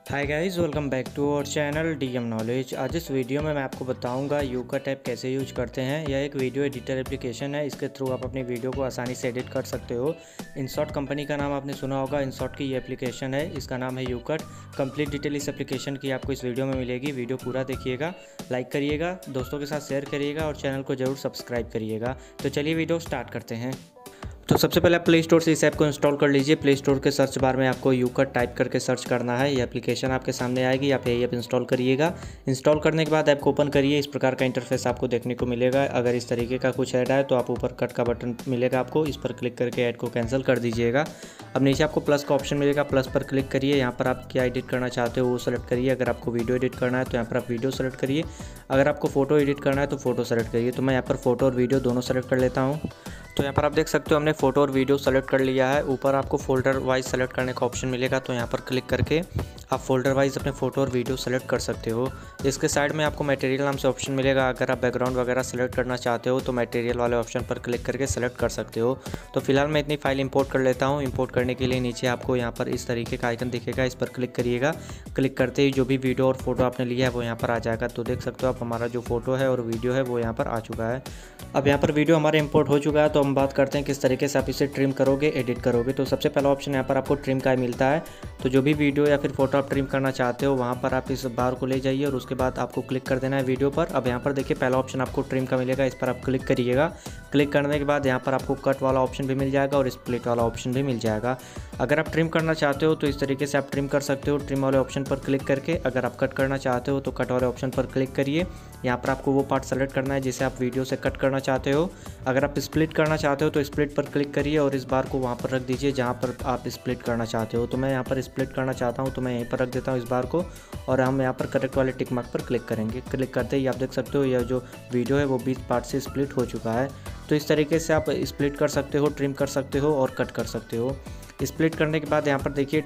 Hi guys, welcome back to our channel DM knowledge. आज इस video में मैं आपको बताऊंगा यूकट ऐप कैसे यूज करते हैं। यह एक वीडियो एडिटर एप्लीकेशन है। इसके थ्रू आप अपनी वीडियो को आसानी से एडिट कर सकते हो। इनशॉट कंपनी का नाम आपने सुना होगा। इनशॉट की ये एप्लीकेशन है, इसका नाम है यूकट। कंप्लीट डिटेल इस एप्लीकेशन की आपको इस वीडियो में मिलेगी। वीडियो पूरा देखिएगा, लाइक करिएगा, दोस्तों के साथ शेयर करिएगा और चैनल को जरूर सब्सक्राइब करिएगा। तो चलिए वीडियो स्टार्ट करते हैं। तो सबसे पहले आप प्ले स्टोर से इस ऐप को इंस्टॉल कर लीजिए। प्ले स्टोर के सर्च बार में आपको यूकट टाइप करके सर्च करना है। ये एप्लीकेशन आपके सामने आएगी, आप यही ऐप इंस्टॉल करिएगा। इंस्टॉल करने के बाद ऐप को ओपन करिए। इस प्रकार का इंटरफेस आपको देखने को मिलेगा। अगर इस तरीके का कुछ ऐड आए तो आप ऊपर कट का बटन मिलेगा आपको, इस पर क्लिक करके ऐड को कैंसिल कर दीजिएगा। अब नीचे आपको प्लस का ऑप्शन मिलेगा, प्लस पर क्लिक करिए। यहाँ पर आप क्या एडिट करना चाहते हो वो सेलेक्ट करिए। अगर आपको वीडियो एडिट करना है तो यहाँ पर आप वीडियो सेलेक्ट करिए। अगर आपको फोटो एडिट करना है तो फोटो सेलेक्ट करिए। तो मैं यहाँ पर फोटो और वीडियो दोनों सेलेक्ट कर लेता हूँ। तो यहाँ पर आप देख सकते हो हमने फ़ोटो और वीडियो सेलेक्ट कर लिया है। ऊपर आपको फोल्डर वाइज सेलेक्ट करने का ऑप्शन मिलेगा, तो यहाँ पर क्लिक करके आप फोल्डर वाइज अपने फ़ोटो और वीडियो सेलेक्ट कर सकते हो। इसके साइड में आपको मटेरियल नाम से ऑप्शन मिलेगा। अगर आप बैकग्राउंड वगैरह सेलेक्ट करना चाहते हो तो मटेरियल वाले ऑप्शन पर क्लिक करके सेलेक्ट कर सकते हो। तो फिलहाल मैं इतनी फाइल इंपोर्ट कर लेता हूँ। इंपोर्ट करने के लिए नीचे आपको यहाँ पर इस तरीके का आइकन दिखेगा, इस पर क्लिक करिएगा। क्लिक करते ही जो भी वीडियो और फोटो आपने लिया है वो यहाँ पर आ जाएगा। तो देख सकते हो आप हमारा जो फोटो है और वीडियो है वो यहाँ पर आ चुका है। अब यहाँ पर वीडियो हमारा इंपोर्ट हो चुका है। तो हम बात करते हैं किस तरीके से आप इसे ट्रिम करोगे, एडिट करोगे। तो सबसे पहला ऑप्शन यहाँ पर आपको ट्रिम का मिलता है। तो जो भी वीडियो या फिर फोटो आप ट्रिम करना चाहते हो वहाँ पर आप इस बार को ले जाइए और उसके बाद आपको क्लिक कर देना है वीडियो पर। अब यहाँ पर देखिए पहला ऑप्शन आपको ट्रिम का मिलेगा, इस पर आप क्लिक करिएगा। क्लिक करने के बाद यहाँ पर आपको कट वाला ऑप्शन भी मिल जाएगा और स्प्लिट वाला ऑप्शन भी मिल जाएगा। अगर आप ट्रिम करना चाहते हो तो इस तरीके से आप ट्रिम कर सकते हो, ट्रिम वाले ऑप्शन पर क्लिक करके। अगर आप कट करना चाहते हो तो कट वाले ऑप्शन पर क्लिक करिए। यहाँ पर आपको वो पार्ट सेलेक्ट करना है जिसे आप वीडियो से कट करना चाहते हो। अगर आप स्प्लिट करना चाहते हो तो स्प्लिट पर क्लिक करिए और इस बार को वहाँ पर रख दीजिए जहाँ पर आप स्प्लिट करना चाहते हो। तो मैं यहाँ पर स्प्लिट करना चाहता हूँ तो मैं यहीं पर रख देता हूँ इस बार को, और हम यहाँ पर करेक्ट वाले टिक मार्क पर क्लिक करेंगे। क्लिक करते ही आप देख सकते हो यह जो वीडियो है वो 20 पार्ट से स्प्लिट हो चुका है। तो इस तरीके से आप स्प्लिट कर सकते हो, ट्रिम कर सकते हो और कट कर सकते हो। स्प्लिट करने के बाद यहाँ पर देखिए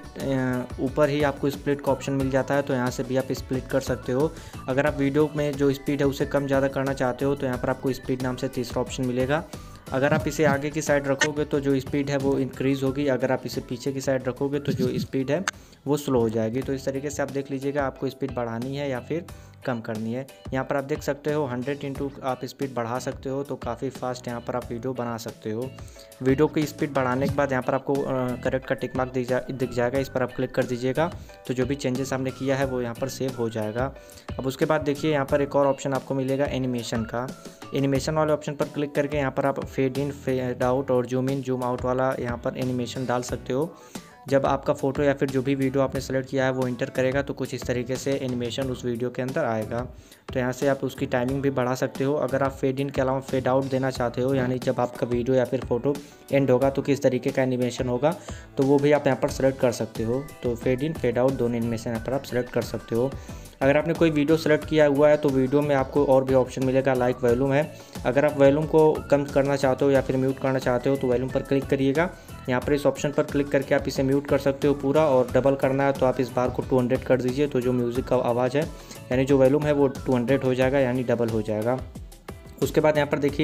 ऊपर ही आपको स्प्लिट का ऑप्शन मिल जाता है, तो यहाँ से भी आप स्प्लिट कर सकते हो। अगर आप वीडियो में जो स्पीड है उसे कम ज़्यादा करना चाहते हो तो यहाँ पर आपको स्पीड नाम से तीसरा ऑप्शन मिलेगा। अगर आप इसे आगे की साइड रखोगे तो जो स्पीड है वो इंक्रीज़ होगी। अगर आप इसे पीछे की साइड रखोगे तो जो स्पीड है वो स्लो हो जाएगी। तो इस तरीके से आप देख लीजिएगा आपको स्पीड बढ़ानी है या फिर कम करनी है। यहाँ पर आप देख सकते हो 100 इंटू आप स्पीड बढ़ा सकते हो, तो काफ़ी फास्ट यहाँ पर आप वीडियो बना सकते हो। वीडियो की स्पीड बढ़ाने के बाद यहाँ पर आपको करेक्ट का टिक मार्क दिख जाएगा, इस पर आप क्लिक कर दीजिएगा। तो जो भी चेंजेस आपने किया है वो यहाँ पर सेव हो जाएगा। अब उसके बाद देखिए यहाँ पर एक और ऑप्शन आपको मिलेगा एनिमेशन का। एनिमेशन वाले ऑप्शन पर क्लिक करके यहाँ पर आप फेड इन, फेड आउट और जूम इन, जूम आउट वाला यहाँ पर एनिमेशन डाल सकते हो। जब आपका फ़ोटो या फिर जो भी वीडियो आपने सेलेक्ट किया है वो इंटर करेगा तो कुछ इस तरीके से एनिमेशन उस वीडियो के अंदर आएगा। तो यहाँ से आप उसकी टाइमिंग भी बढ़ा सकते हो। अगर आप फेड इन के अलावा फेड आउट देना चाहते हो, यानी जब आपका वीडियो या फिर फोटो एंड होगा तो किस तरीके का एनिमेशन होगा, तो वो भी आप यहाँ पर सेलेक्ट कर सकते हो। तो फेड इन, फेड आउट दोनों एनिमेशन यहाँ पर आप सेलेक्ट कर सकते हो। अगर आपने कोई वीडियो सेलेक्ट किया हुआ है तो वीडियो में आपको और भी ऑप्शन मिलेगा, लाइक वॉल्यूम है। अगर आप वॉल्यूम को कम करना चाहते हो या फिर म्यूट करना चाहते हो तो वॉल्यूम पर क्लिक करिएगा। यहाँ पर इस ऑप्शन पर क्लिक करके आप इसे म्यूट कर सकते हो पूरा, और डबल करना है तो आप इस बार को 200 कर दीजिए। तो जो म्यूज़िक का आवाज़ है यानी जो वॉल्यूम है वो 200 हो जाएगा, यानी डबल हो जाएगा। उसके बाद यहाँ पर देखिए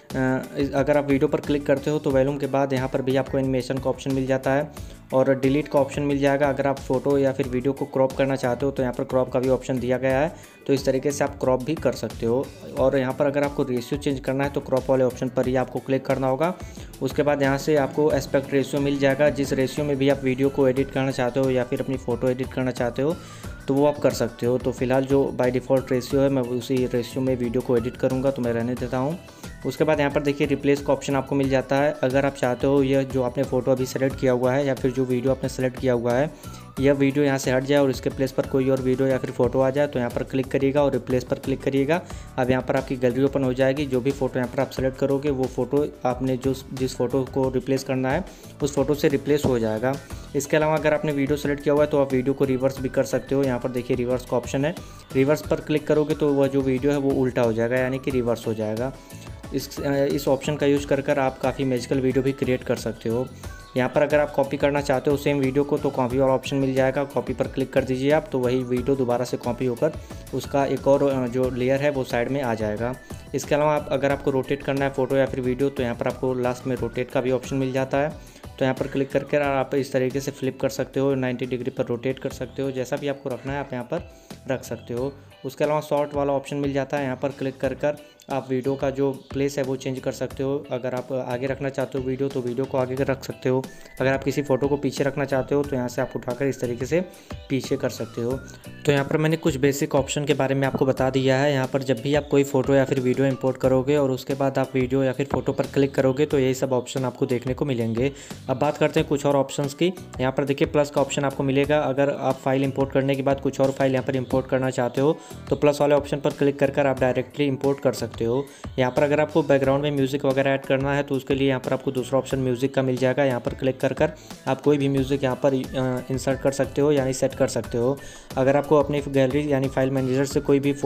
अगर आप वीडियो पर क्लिक करते हो तो वॉल्यूम के बाद यहाँ पर भी आपको एनिमेशन का ऑप्शन मिल जाता है और डिलीट का ऑप्शन मिल जाएगा। अगर आप फोटो या फिर वीडियो को क्रॉप करना चाहते हो तो यहाँ पर क्रॉप का भी ऑप्शन दिया गया है। तो इस तरीके से आप क्रॉप भी कर सकते हो। और यहाँ पर अगर आपको रेशियो चेंज करना है तो क्रॉप वाले ऑप्शन पर ही आपको क्लिक करना होगा। उसके बाद यहाँ से आपको एस्पेक्ट रेशियो मिल जाएगा। जिस रेशियो में भी आप वीडियो को एडिट करना चाहते हो या फिर अपनी फ़ोटो एडिट करना चाहते हो तो वो आप कर सकते हो। तो फिलहाल जो बाय डिफ़ॉल्ट रेशियो है मैं उसी रेशियो में वीडियो को एडिट करूँगा, तो मैं रहने देता हूँ। उसके बाद यहाँ पर देखिए रिप्लेस का ऑप्शन आपको मिल जाता है। अगर आप चाहते हो यह जो आपने फ़ोटो अभी सेलेक्ट किया हुआ है या फिर जो वीडियो आपने सेलेक्ट किया हुआ है यह वीडियो यहाँ से हट जाए और इसके प्लेस पर कोई और वीडियो या फिर फ़ोटो आ जाए, तो यहाँ पर क्लिक करिएगा और रिप्लेस पर क्लिक करिएगा। अब यहाँ पर आपकी गैलरी ओपन हो जाएगी। जो भी फ़ोटो यहाँ पर आप सेलेक्ट करोगे वो फ़ोटो आपने जिस फ़ोटो को रिप्लेस करना है उस फ़ोटो से रिप्लेस हो जाएगा। इसके अलावा अगर आपने वीडियो सेलेक्ट किया हुआ है तो आप वीडियो को रिवर्स भी कर सकते हो। यहाँ पर देखिए रिवर्स का ऑप्शन है। रिवर्स पर क्लिक करोगे तो वह जो वीडियो है वो उल्टा हो जाएगा, यानी कि रिवर्स हो जाएगा। इस ऑप्शन का यूज़ कर आप काफ़ी मैजिकल वीडियो भी क्रिएट कर सकते हो। यहाँ पर अगर आप कॉपी करना चाहते हो सेम वीडियो को तो कॉपी वाला ऑप्शन मिल जाएगा। कॉपी पर क्लिक कर दीजिए आप, तो वही वीडियो दोबारा से कॉपी होकर उसका एक और जो लेयर है वो साइड में आ जाएगा। इसके अलावा अगर आपको रोटेट करना है फ़ोटो या फिर वीडियो तो यहाँ पर आपको लास्ट में रोटेट का भी ऑप्शन मिल जाता है। तो यहाँ पर क्लिक करके आप इस तरीके से फ्लिप कर सकते हो, 90 डिग्री पर रोटेट कर सकते हो, जैसा भी आपको रखना है आप यहाँ पर रख सकते हो। उसके अलावा शॉर्ट वाला ऑप्शन मिल जाता है, यहाँ पर क्लिक कर आप वीडियो का जो प्लेस है वो चेंज कर सकते हो। अगर आप आगे रखना चाहते हो वीडियो तो वीडियो को आगे रख सकते हो, अगर आप किसी फ़ोटो को पीछे रखना चाहते हो तो यहाँ से आप उठाकर इस तरीके से पीछे कर सकते हो। तो यहाँ पर मैंने कुछ बेसिक ऑप्शन के बारे में आपको बता दिया है। यहाँ पर जब भी आप कोई फ़ोटो या फिर वीडियो इंपोर्ट करोगे और उसके बाद आप वीडियो या फिर फ़ोटो पर क्लिक करोगे तो यही सब ऑप्शन आपको देखने को मिलेंगे। अब बात करते हैं कुछ और ऑप्शंस की। यहाँ पर देखिए प्लस का ऑप्शन आपको मिलेगा। अगर आप फाइल इंपोर्ट करने के बाद कुछ और फाइल यहाँ पर इंपोर्ट करना चाहते हो तो प्लस वाले ऑप्शन पर क्लिक कर आप डायरेक्टली इंपोर्ट कर सकते हो। यहाँ पर अगर आपको बैकग्राउंड में म्यूज़िक वगैरह ऐड करना है तो उसके लिए यहाँ पर आपको दूसरा ऑप्शन म्यूज़िक का मिल जाएगा। यहाँ पर क्लिक कर आप कोई भी म्यूज़िक यहाँ पर इंसर्ट कर सकते हो, यानी सेट कर सकते हो। अगर आपको अपनी गैलरी यानी फाइल मैनेजर से कोई भी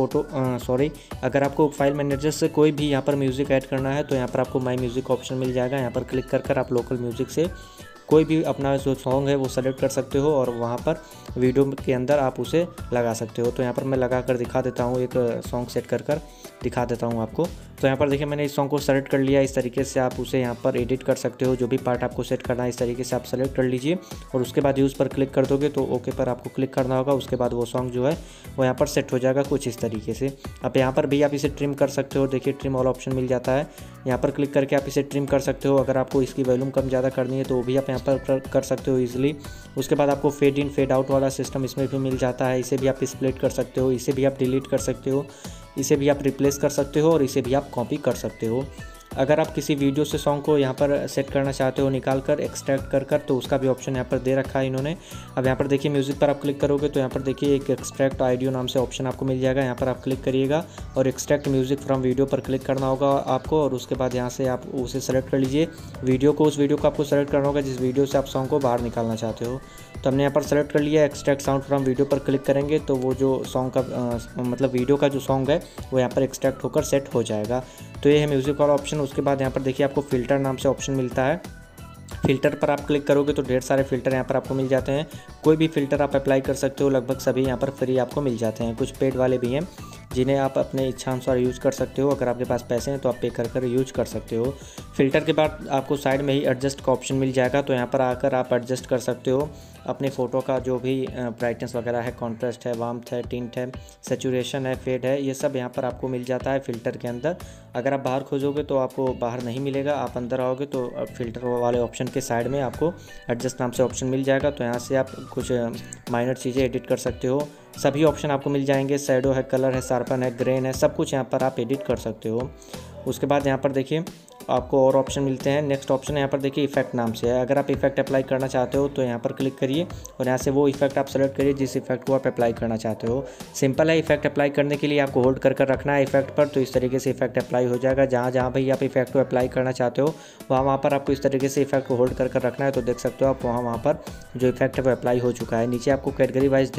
अगर आपको फाइल मैनेजर से कोई भी यहाँ पर म्यूज़िक ऐड करना है तो यहाँ पर आपको माई म्यूज़िक ऑप्शन मिल जाएगा। यहाँ पर क्लिक कर आप लोकल म्यूज़िक से कोई भी अपना जो सॉन्ग है वो सेलेक्ट कर सकते हो और वहाँ पर वीडियो के अंदर आप उसे लगा सकते हो। तो यहाँ पर मैं लगा कर दिखा देता हूँ, एक सॉन्ग सेट कर दिखा देता हूँ आपको। तो यहाँ पर देखिए मैंने इस सॉन्ग को सेलेक्ट कर लिया। इस तरीके से आप उसे यहाँ पर एडिट कर सकते हो, जो भी पार्ट आपको सेट करना है इस तरीके से आप सेलेक्ट कर लीजिए और उसके बाद यूज़ पर क्लिक कर दोगे तो ओके पर आपको क्लिक करना होगा। उसके बाद वो सॉन्ग जो है वो यहाँ पर सेट हो जाएगा कुछ इस तरीके से। अब यहाँ पर भी आप इसे ट्रिम कर सकते हो, देखिए ट्रिम वाला ऑप्शन मिल जाता है। यहाँ पर क्लिक करके आप इसे ट्रिम कर सकते हो। अगर आपको इसकी वॉल्यूम कम ज़्यादा करनी है तो वो भी आप यहाँ पर कर सकते हो ईजिली। उसके बाद आपको फेड इन फेड आउट वाला सिस्टम इसमें भी मिल जाता है, इसे भी आप स्प्लिट कर सकते हो, इसे भी आप डिलीट कर सकते हो, इसे भी आप रिप्लेस कर सकते हो और इसे भी आप कॉपी कर सकते हो। अगर आप किसी वीडियो से सॉन्ग को यहाँ पर सेट करना चाहते हो निकाल कर एक्सट्रैक्ट कर तो उसका भी ऑप्शन यहाँ पर दे रखा है इन्होंने। अब यहाँ पर देखिए म्यूज़िक पर आप क्लिक करोगे तो यहाँ पर देखिए एक एक्सट्रैक्ट ऑडियो नाम से ऑप्शन आपको मिल जाएगा। यहाँ पर आप क्लिक करिएगा और एक्सट्रैक्ट म्यूज़िक फ्रॉम वीडियो पर क्लिक करना होगा आपको और उसके बाद यहाँ से आप उसे सेलेक्ट कर लीजिए वीडियो को। उस वीडियो को आपको सेलेक्ट करना होगा जिस वीडियो से आप सॉन्ग को बाहर निकालना चाहते हो। तो हमने यहाँ पर सेलेक्ट कर लिया। एक्सट्रैक्ट साउंड फ्रॉम वीडियो पर क्लिक करेंगे तो वो जो सॉन्ग का मतलब वीडियो का जो सॉन्ग है वो यहाँ पर एक्सट्रैक्ट होकर सेट हो जाएगा। तो ये है म्यूज़िक वाला ऑप्शन। उसके बाद यहाँ पर देखिए आपको फ़िल्टर नाम से ऑप्शन मिलता है। फ़िल्टर पर आप क्लिक करोगे तो ढेर सारे फ़िल्टर यहाँ पर आपको मिल जाते हैं। कोई भी फ़िल्टर आप अप्लाई कर सकते हो, लगभग सभी यहाँ पर फ्री आपको मिल जाते हैं। कुछ पेड वाले भी हैं जिन्हें आप अपने इच्छा अनुसार यूज़ कर सकते हो। अगर आपके पास पैसे हैं तो आप पे कर यूज़ कर सकते हो। फ़िल्टर के बाद आपको साइड में ही एडजस्ट का ऑप्शन मिल जाएगा। तो यहाँ पर आकर आप एडजस्ट कर सकते हो अपने फ़ोटो का जो भी ब्राइटनेस वगैरह है, कॉन्ट्रास्ट है, वार्मथ है, टिंट है, सैचुरेशन है, फेड है, ये सब यहाँ पर आपको मिल जाता है फ़िल्टर के अंदर। अगर आप बाहर खोजोगे तो आपको बाहर नहीं मिलेगा, आप अंदर आओगे तो फ़िल्टर वाले ऑप्शन के साइड में आपको एडजस्ट नाम से ऑप्शन मिल जाएगा। तो यहाँ से आप कुछ माइनर चीज़ें एडिट कर सकते हो। सभी ऑप्शन आपको मिल जाएंगे, शैडो है, कलर है, शार्पन है, ग्रेन है, सब कुछ यहाँ पर आप एडिट कर सकते हो। उसके बाद यहाँ पर देखिए आपको और ऑप्शन मिलते हैं। नेक्स्ट ऑप्शन यहाँ पर देखिए इफेक्ट नाम से है। अगर आप इफेक्ट अप्लाई करना चाहते हो तो यहाँ पर क्लिक करिए और यहाँ से वो इफेक्ट आप सेलेक्ट करिए जिस इफेक्ट को आप अप्लाई करना चाहते हो। सिंपल है, इफेक्ट अप्लाई करने के लिए आपको होल्ड कर रखना है इफेक्ट पर, तो इस तरीके से इफेक्ट अप्लाई हो जाएगा। जहाँ भी आप इफेक्ट को अप्लाई करना चाहते हो वहाँ पर आपको इस तरीके से इफेक्ट को होल्ड कर रखना है। तो देख सकते हो आप वहाँ पर जो इफेक्ट है वो अप्लाई हो चुका है। नीचे आपको कैटेगरी वाइज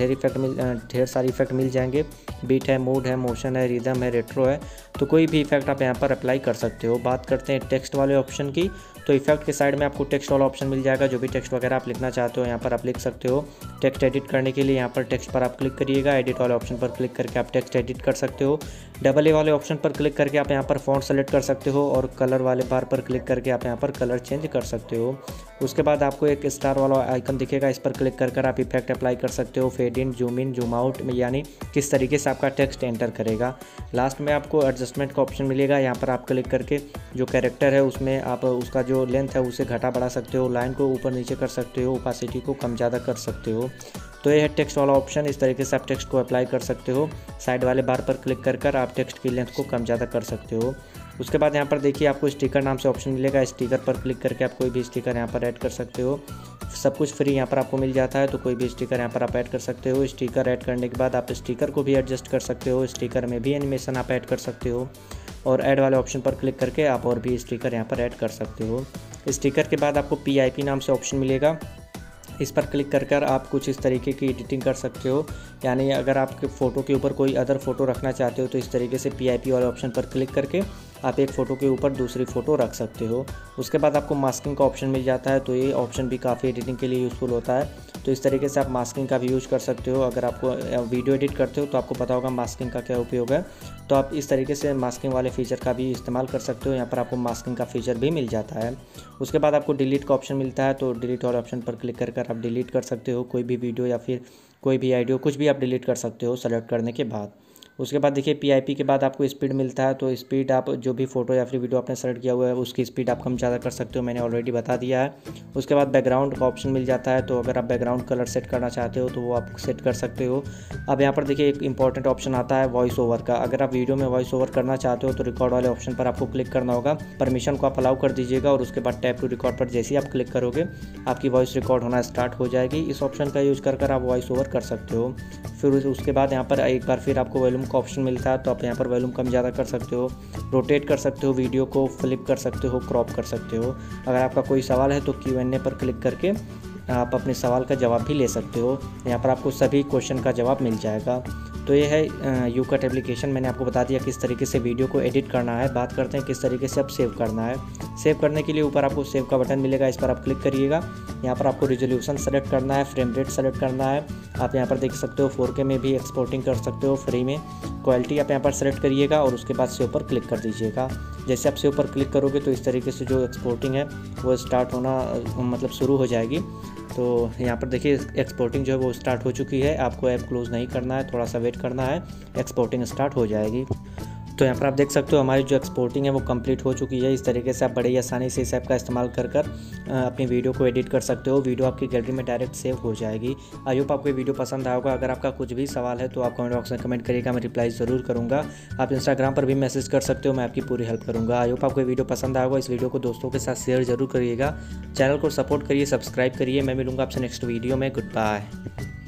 ढेर सारे इफेक्ट मिल जाएंगे। बीट है, मूड है, मोशन है, रिदम है, रेट्रो है, तो कोई भी इफेक्ट आप यहाँ पर अप्लाई कर सकते हो। बात करते हैं टेक्स्ट वाले ऑप्शन की, तो इफेक्ट के साइड में आपको टेक्स्ट वाला ऑप्शन मिल जाएगा। जो भी टेक्स्ट वगैरह आप लिखना चाहते हो यहाँ पर आप लिख सकते हो। टेक्स्ट एडिट करने के लिए यहाँ पर टेक्स्ट पर आप क्लिक करिएगा, एडिट वाले ऑप्शन पर क्लिक करके आप टेक्स्ट एडिट कर सकते हो। डबल ए वाले ऑप्शन पर क्लिक करके आप यहाँ पर फॉन्ट सेलेक्ट कर सकते हो और कलर वाले बार पर क्लिक करके आप यहाँ पर कलर चेंज कर सकते हो। उसके बाद आपको एक स्टार वाला आइकन दिखेगा, इस पर क्लिक कर आप इफेक्ट अप्लाई कर सकते हो। फेड इन, जूम आउट में यानी किस तरीके से आपका टेक्स्ट एंटर करेगा। लास्ट में आपको एडजस्टमेंट का ऑप्शन मिलेगा, यहाँ पर आप क्लिक करके जो कैरेक्टर है उसमें आप उसका जो लेंथ है उसे घटा बढ़ा सकते हो, लाइन को ऊपर नीचे कर सकते हो, ओपेसिटी को कम ज़्यादा कर सकते हो। तो ये है टेक्स्ट वाला ऑप्शन, इस तरीके से आप टेक्स्ट को अप्लाई कर सकते हो। साइड वाले बार पर क्लिक कर आप टेक्स्ट की लेंथ को कम ज़्यादा कर सकते हो। उसके बाद यहाँ पर देखिए आपको स्टिकर नाम से ऑप्शन मिलेगा, स्टिकर पर क्लिक करके आप कोई भी स्टिकर यहाँ पर ऐड कर सकते हो। सब कुछ फ्री यहाँ पर आपको मिल जाता है, तो कोई भी स्टिकर यहाँ पर आप ऐड कर सकते हो। स्टिकर ऐड करने के बाद आप स्टिकर को भी एडजस्ट कर सकते हो, स्टिकर में भी एनिमेशन आप ऐड कर सकते हो और ऐड वाले ऑप्शन पर क्लिक करके आप और भी स्टिकर यहाँ पर ऐड कर सकते हो। स्टिकर के बाद आपको PIP नाम से ऑप्शन मिलेगा, इस पर क्लिक कर आप कुछ इस तरीके की एडिटिंग कर सकते हो। यानी अगर आपके फ़ोटो के ऊपर कोई अदर फोटो रखना चाहते हो तो इस तरीके से PIP वाले ऑप्शन पर क्लिक करके आप एक फ़ोटो के ऊपर दूसरी फ़ोटो रख सकते हो। उसके बाद आपको मास्किंग का ऑप्शन मिल जाता है, तो ये ऑप्शन भी काफ़ी एडिटिंग के लिए यूज़फुल होता है। तो इस तरीके से आप मास्किंग का भी यूज़ कर सकते हो। अगर आपको वीडियो एडिट करते हो तो आपको पता होगा मास्किंग का क्या उपयोग है, तो आप इस तरीके से मास्किंग वाले फीचर का भी इस्तेमाल कर सकते हो। यहाँ पर आपको मास्किंग का फीचर भी मिल जाता है। उसके बाद आपको डिलीट का ऑप्शन मिलता है, तो डिलीट वाले ऑप्शन पर क्लिक कर आप डिलीट कर सकते हो कोई भी वीडियो या फिर कोई भी ऑडियो, कुछ भी आप डिलीट कर सकते हो सेलेक्ट करने के बाद। उसके बाद देखिए PIP के बाद आपको स्पीड मिलता है, तो स्पीड आप जो भी फ़ोटो या फिर वीडियो आपने सेलेक्ट किया हुआ है उसकी स्पीड आप कम ज़्यादा कर सकते हो, मैंने ऑलरेडी बता दिया है। उसके बाद बैकग्राउंड का ऑप्शन मिल जाता है, तो अगर आप बैकग्राउंड कलर सेट करना चाहते हो तो वो आप सेट कर सकते हो। अब यहाँ पर देखिए एक इंपॉर्टेंट ऑप्शन आता है वॉइस ओवर का। अगर आप वीडियो में वॉइस ओवर करना चाहते हो तो रिकॉर्ड वाले ऑप्शन पर आपको क्लिक करना होगा, परमिशन को आप अलाउ कर दीजिएगा और उसके बाद टैप टू रिकॉर्ड पर जैसे ही आप क्लिक करोगे आपकी वॉइस रिकॉर्ड होना स्टार्ट हो जाएगी। इस ऑप्शन का यूज़ कर आप वॉइस ओवर कर सकते हो। फिर उसके बाद यहाँ पर एक बार फिर आपको वॉल्यूम का ऑप्शन मिलता है, तो आप यहाँ पर वॉल्यूम कम ज़्यादा कर सकते हो, रोटेट कर सकते हो, वीडियो को फ्लिप कर सकते हो, क्रॉप कर सकते हो। अगर आपका कोई सवाल है तो Q&A पर क्लिक करके आप अपने सवाल का जवाब भी ले सकते हो। यहाँ पर आपको सभी क्वेश्चन का जवाब मिल जाएगा। तो ये है यूकट एप्लीकेशन। मैंने आपको बता दिया किस तरीके से वीडियो को एडिट करना है। बात करते हैं किस तरीके से अब सेव करना है। सेव करने के लिए ऊपर आपको सेव का बटन मिलेगा, इस पर आप क्लिक करिएगा। यहाँ पर आपको रिजोल्यूशन सेलेक्ट करना है, फ्रेम रेट सेलेक्ट करना है। आप यहाँ पर देख सकते हो 4K में भी एक्सपोर्टिंग कर सकते हो फ्री में। क्वालिटी आप यहाँ पर सेलेक्ट करिएगा और उसके बाद सेव पर क्लिक कर दीजिएगा। जैसे आप सेव पर क्लिक करोगे तो इस तरीके से जो एक्सपोर्टिंग है वो स्टार्ट होना मतलब शुरू हो जाएगी। तो यहाँ पर देखिए एक्सपोर्टिंग जो है वो स्टार्ट हो चुकी है। आपको ऐप क्लोज़ नहीं करना है, थोड़ा सा वेट करना है, एक्सपोर्टिंग स्टार्ट हो जाएगी। तो यहाँ पर आप देख सकते हो हमारी जो एक्सपोर्टिंग है वो कंप्लीट हो चुकी है। इस तरीके से आप बड़े ही आसानी से इस ऐप का इस्तेमाल कर अपनी वीडियो को एडिट कर सकते हो। वीडियो आपकी गैलरी में डायरेक्ट सेव हो जाएगी। आई होप आपको वीडियो पसंद आया होगा। अगर आपका कुछ भी सवाल है तो आप कमेंट बॉक्स में कमेंट करिएगा, मैं रिप्लाई ज़रूर करूँगा। आप इंस्टाग्राम पर भी मैसेज कर सकते हो, मैं आपकी पूरी हेल्प करूँगा। आई होप आपको वीडियो पसंद आया होगा। इस वीडियो को दोस्तों के साथ शेयर ज़रूर करिएगा। चैनल को सपोर्ट करिए, सब्सक्राइब करिए। मैं मिलूँगा आपसे नेक्स्ट वीडियो में। Good bye.